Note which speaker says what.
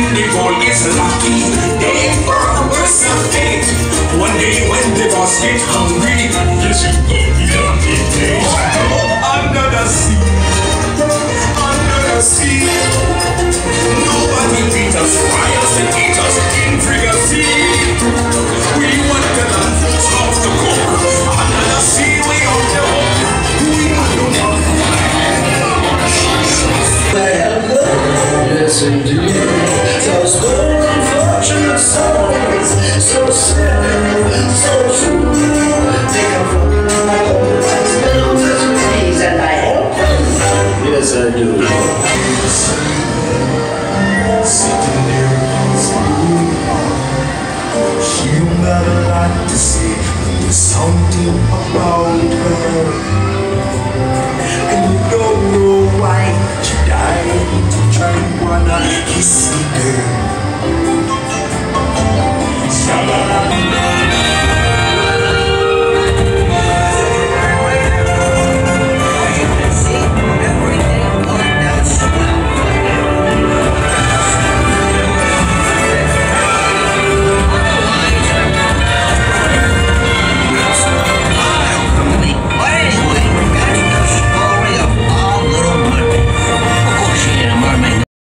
Speaker 1: the goal is lucky. Aim for a worse of fate. One day when the boss get hungry, yes, you go beyond the days. Under the sea, under the sea. Nobody beat us, fires and eat us in frequency. We want the land full of the cook. Under the sea, we on the hook. We are the one.
Speaker 2: Yes, indeed. Those old unfortunate souls, so sad, so true. They come from as bills as ways, and I help them. Yes, I do.
Speaker 1: Sitting there, she don't got a lot to say. There's something about her, and you don't know why she died to try and wanna kiss the girl.